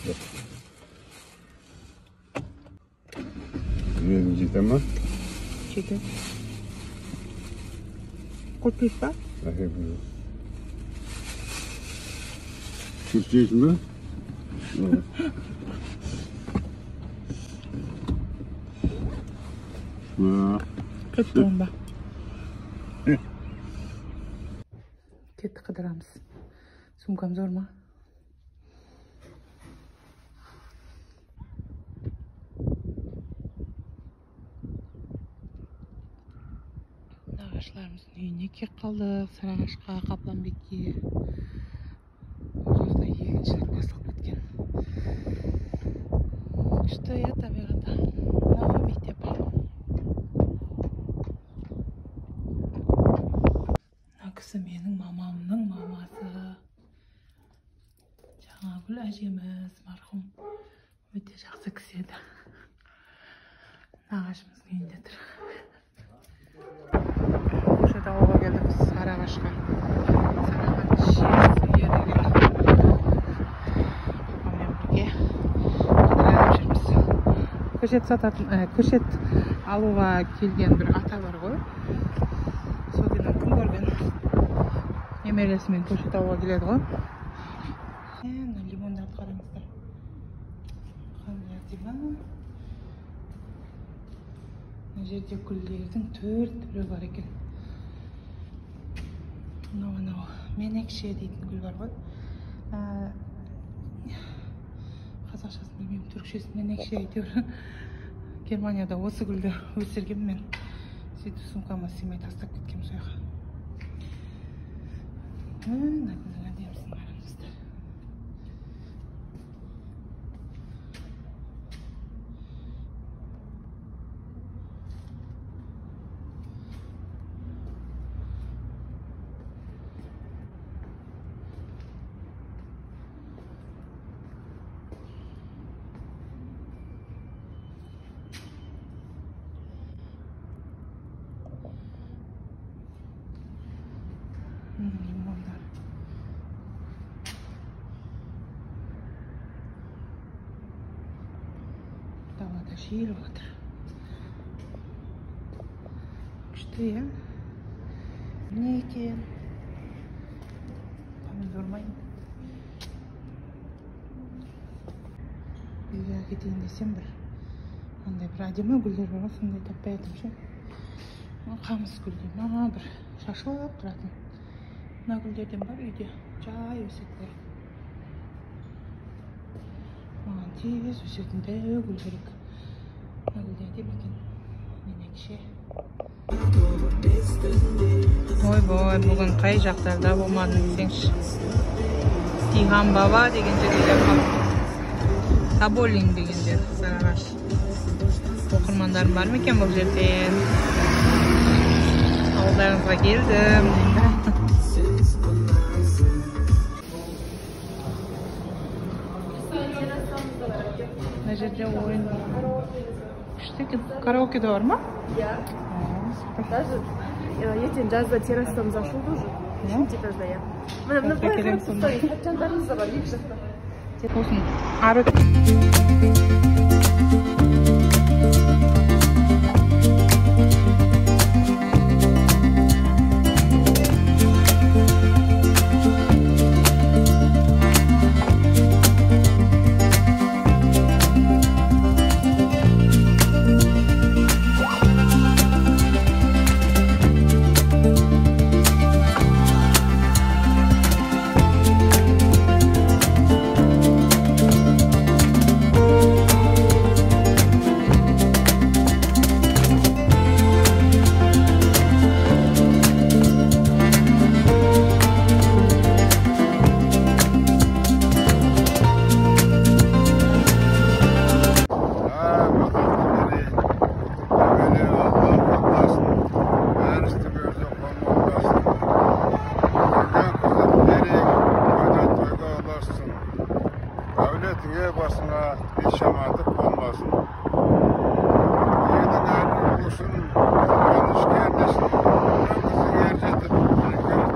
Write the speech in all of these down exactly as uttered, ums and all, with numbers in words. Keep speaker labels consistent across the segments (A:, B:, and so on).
A: Yerim jete mi?
B: Jete. Koyup ba?
A: Evet. Küçük mi?
B: Kötü olma. Kettik kıdıramız. Sumkam zor mu? Nağaçlarımızın үйüne kep kaldık. Sarıağaçқа, Kaplanbekке. Orada егіншілік басталып кеткен. Күшті ya табиғаты. Мынау мектеп. Мына кісі менің мамамның мамасы. Жаңагүл әжеміз, марқұм. Өте жақсы кісі еді. Нағашымыздың үйінде тұр. Осы ауылға келдік біз Сарыағашқа. Сарыағаш жері келдік. Мамамен бірге қыдырып жүрміз. Көшет сататын, көшет алуға келген бір ата бар ғой. Сол күні күн көрген. Немересімен көшет алуға келеді ғой. Мына лимондарды қараңыздар. Қандай әдемі. Мына жерде гүлдердің төрт түрі бар екен. Мынау менекше дейтін гүл бар ғой. Қазақшасын білмеймін, түркшесін менекше әйтеуір. Германияда осы гүлді өсірген мен. Сөйтіп сумкама сыймай тастап кеткем сол жаққа. Мына гүлдің әдемісін қараңыздар. Limonlar. Dalada şiir vardır. Күшті ya. Ne eкен? Помидор mayın. Үйге кетейін десем бір. Андай бір әдемі гүлдер бар, сондай таппай жатырмын ше. Қамыс гүлдер, мама бір шашылып тұратын. Мына гүлдерден бар үйде, жай өсетілер. Маған тез өсетін дәу гүл керек. Мына гүлдер әдемі екен. Менекше. Ой-бой, бүгін қай жақтарда болмадың десеңші. Тиған баба деген жерде қалып. Таболин деген жер, Сарыағаш. Оқырмандарым бар ма екен бұл жерден? Ауылдарыңызға келдім. Мына жерде ойын күшті екен. Караоке да бар ма?
C: Я. Даже ертең жазда террасамыз ашылды уже. Үшінші этажда я. Мына былай жандарымыз да бар екі жақта.
B: Olsun. Ары.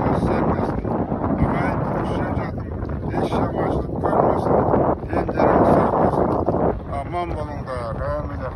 A: Thank you. Aman bolunglar, rahmet